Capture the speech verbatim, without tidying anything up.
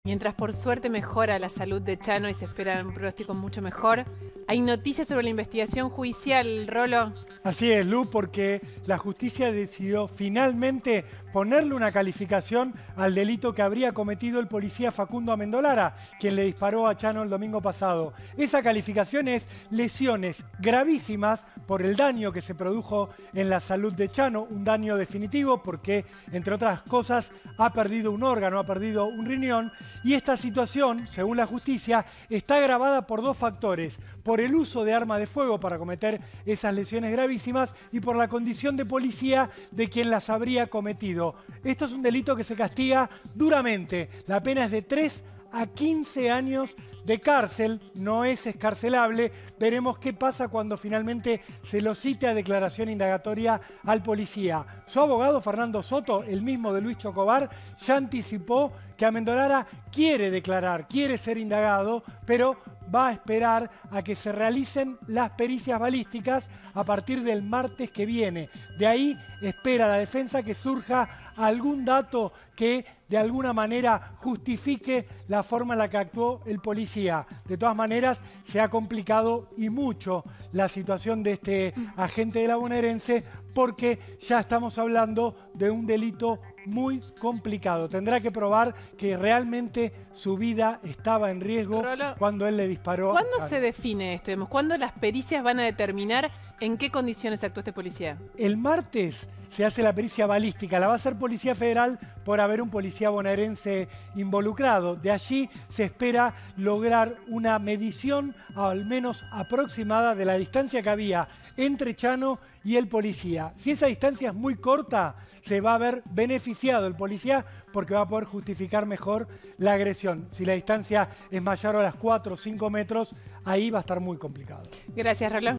Mientras por suerte mejora la salud de Chano y se espera un pronóstico mucho mejor, hay noticias sobre la investigación judicial, Rolo. Así es, Lu, porque la justicia decidió finalmente ponerle una calificación al delito que habría cometido el policía Facundo Amendolara, quien le disparó a Chano el domingo pasado. Esa calificación es lesiones gravísimas por el daño que se produjo en la salud de Chano, un daño definitivo porque, entre otras cosas, ha perdido un órgano, ha perdido un riñón, y esta situación, según la justicia, está agravada por dos factores: por el uso de arma de fuego para cometer esas lesiones gravísimas y por la condición de policía de quien las habría cometido. Esto es un delito que se castiga duramente. La pena es de tres a quince años de cárcel, no es excarcelable. Veremos qué pasa cuando finalmente se lo cite a declaración indagatoria al policía. Su abogado, Fernando Soto, el mismo de Luis Chocobar, ya anticipó que Amendolara quiere declarar, quiere ser indagado, pero va a esperar a que se realicen las pericias balísticas a partir del martes que viene. De ahí espera la defensa que surja algún dato que de alguna manera justifique la forma en la que actuó el policía. De todas maneras, se ha complicado y mucho la situación de este agente de la bonaerense porque ya estamos hablando de un delito muy complicado. Tendrá que probar que realmente su vida estaba en riesgo Rolo, cuando él le disparó. ¿cuándo se define esto? ¿Cuándo las pericias van a determinar en qué condiciones actuó este policía? El martes se hace la pericia balística. La va a hacer Policía Federal por haber un policía bonaerense involucrado. De allí se espera lograr una medición al menos aproximada de la distancia que había entre Chano y el policía. Si esa distancia es muy corta, se va a ver beneficiado el policía porque va a poder justificar mejor la agresión. Si la distancia es mayor a las cuatro o cinco metros, ahí va a estar muy complicado. Gracias, Rolo.